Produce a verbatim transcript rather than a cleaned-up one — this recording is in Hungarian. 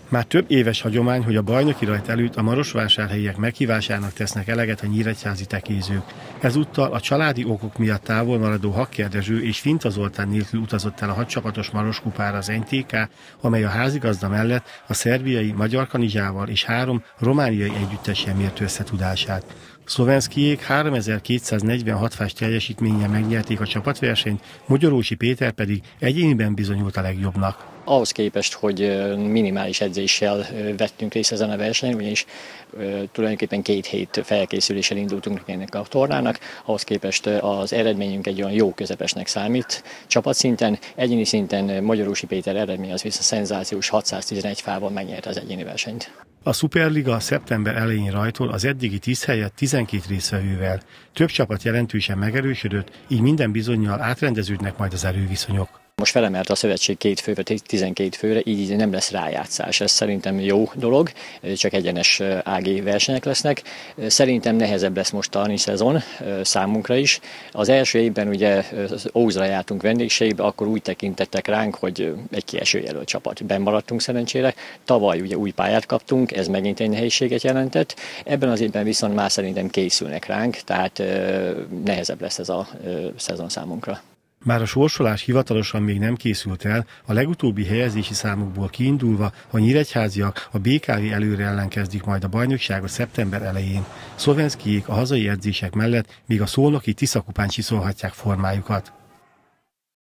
Már több éves hagyomány, hogy a bajnoki rajt előtt a marosvásárhelyiek meghívásának tesznek eleget a nyíregyházi tekézők. Ezúttal a családi okok miatt távol maradó Hakker Dezső és Finta Zoltán nélkül utazott el a hatcsapatos Maroskupára az en té ká, amely a házigazda mellett a szerbiai Magyar Kanizsával és három romániai együttessel mért összetudását. Szlovenszkijék háromezer-kétszáznegyvenhat fás teljesítménnyel megnyerték a csapatversenyt, Mogyorósi Péter pedig egyéniben bizonyult a legjobbnak. Ahhoz képest, hogy minimális edzéssel vettünk részt ezen a versenyen, ugyanis tulajdonképpen két hét felkészüléssel indultunk ennek a tornának, ahhoz képest az eredményünk egy olyan jó közepesnek számít csapatszinten, egyéni szinten Mogyorósi Péter eredmény az vissza szenzációs hatszáztizenegy fával megnyerte az egyéni versenyt. A Szuperliga szeptember elején rajtol az eddigi tíz helyett tizenkét résztvevővel. Több csapat jelentősen megerősödött, így minden bizonnyal átrendeződnek majd az erőviszonyok. Most felemelt a szövetség két főre, tizenkét főre, így nem lesz rájátszás. Ez szerintem jó dolog, csak egyenes á gé versenyek lesznek. Szerintem nehezebb lesz most a szezon számunkra is. Az első évben ugye Ózra jártunk vendégségbe, akkor úgy tekintettek ránk, hogy egy kieső jelölt csapat. Benn maradtunk szerencsére. Tavaly ugye új pályát kaptunk, ez megint egy nehézséget jelentett. Ebben az évben viszont már szerintem készülnek ránk, tehát nehezebb lesz ez a szezon számunkra. Bár a sorsolás hivatalosan még nem készült el, a legutóbbi helyezési számokból kiindulva a nyíregyháziak a bé ká vé előre ellen kezdik majd a bajnokságot szeptember elején. Szlovenszkijék a hazai edzések mellett még a szolnoki Tisza kupán csiszolhatják formájukat.